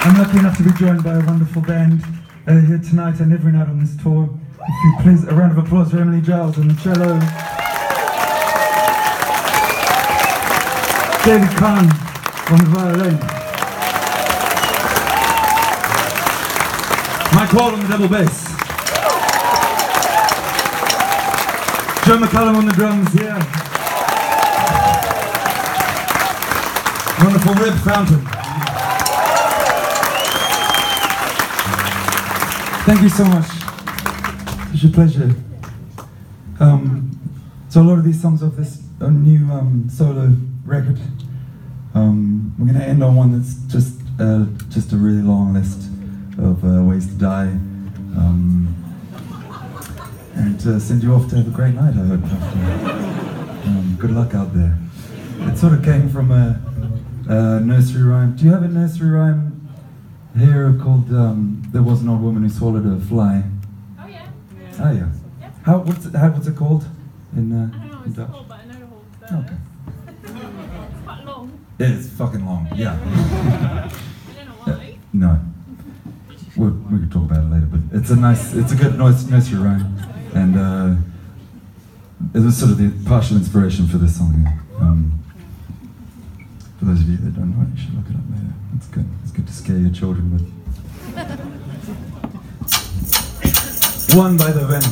I'm lucky enough to be joined by a wonderful band here tonight and every night on this tour. If you please, a round of applause for Emily Giles on the cello. David Kahn on the violin. Mike Wall on the double bass. Joe McCullum on the drums, yeah. Wonderful Rib Fountain. Thank you so much. It's a pleasure. So a lot of these songs off this new solo record. We're going to end on one that's just a really long list of ways to die, and send you off to have a great night, I hope. Good luck out there. It sort of came from a nursery rhyme. Do you have a nursery rhyme here called "There was an old woman who swallowed a fly"? Oh yeah. Oh yeah. Yep. What's it called in I don't know what it's Dutch? called, but I know the whole verse. Okay. It's quite long. It's fucking long. Yeah. I don't know why. No. We could talk about it later, but it's a good nursery rhyme, and it was sort of the partial inspiration for this song. For those of you that don't know it, you should look it up later. It's good. It's good to scare your children with. One by the Venom.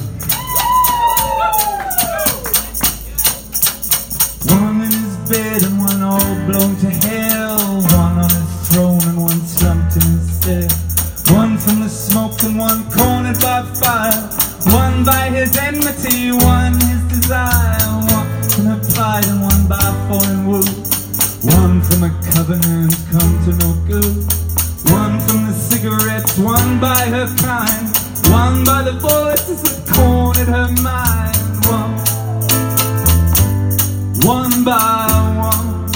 One in his bed and one all blown to hell. One on his throne and one slumped in his cell. One from the smoke and one cornered by fire. One by his enmity, one his desire. One from her pride and one by foreign woo. One from a covenant come to no good. One from the cigarettes, one by her kind. One by the voices that cornered her mind. One by one.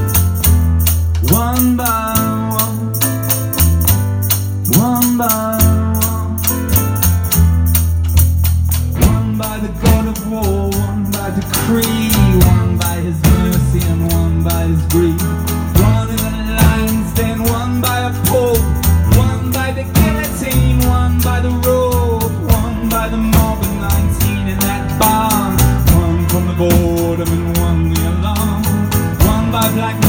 One by one. One by one. One by the god of war, one by decree. One by his mercy and one by his greed. One in the lion's den, one by a pope. One by the guillotine, one by the rope. One by the mob of 19 in that barn. One from the boredom and one the alarm. One by black